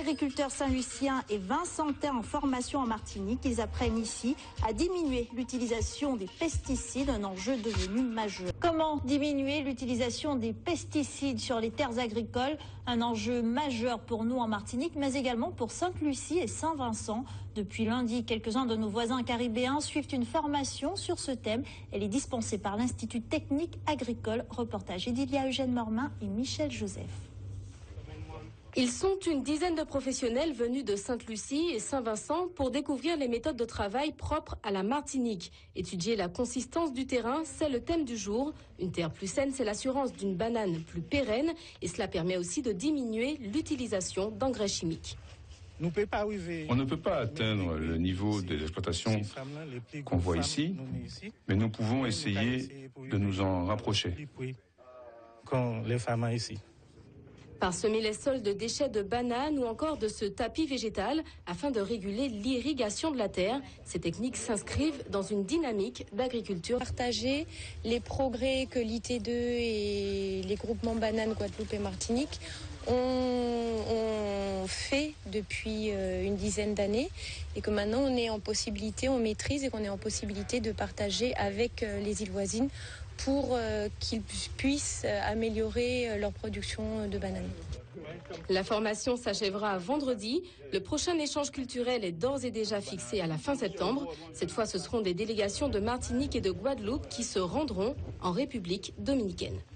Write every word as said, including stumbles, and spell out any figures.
agriculteurs saint-luciens et vincentais en formation en Martinique. Ils apprennent ici à diminuer l'utilisation des pesticides, un enjeu devenu majeur. Comment diminuer l'utilisation des pesticides sur les terres agricoles? Un enjeu majeur pour nous en Martinique, mais également pour Sainte-Lucie et Saint-Vincent. Depuis lundi, quelques-uns de nos voisins caribéens suivent une formation sur ce thème. Elle est dispensée par l'Institut technique agricole. Reportage Edilia Eugène Mormin et Michel Joseph. Ils sont une dizaine de professionnels venus de Sainte-Lucie et Saint-Vincent pour découvrir les méthodes de travail propres à la Martinique. Étudier la consistance du terrain, c'est le thème du jour. Une terre plus saine, c'est l'assurance d'une banane plus pérenne et cela permet aussi de diminuer l'utilisation d'engrais chimiques. On ne peut pas atteindre le niveau de l'exploitation qu'on voit ici, mais nous pouvons essayer de nous en rapprocher. Parsemer les sols de déchets de bananes ou encore de ce tapis végétal afin de réguler l'irrigation de la terre. Ces techniques s'inscrivent dans une dynamique d'agriculture. Partager les progrès que l'I T deux et les groupements bananes Guadeloupe et Martinique ont, ont fait depuis une dizaine d'années et que maintenant on est en possibilité, on maîtrise et qu'on est en possibilité de partager avec les îles voisines pour euh, qu'ils puissent améliorer leur production de bananes. La formation s'achèvera vendredi. Le prochain échange culturel est d'ores et déjà fixé à la fin septembre. Cette fois, ce seront des délégations de Martinique et de Guadeloupe qui se rendront en République dominicaine.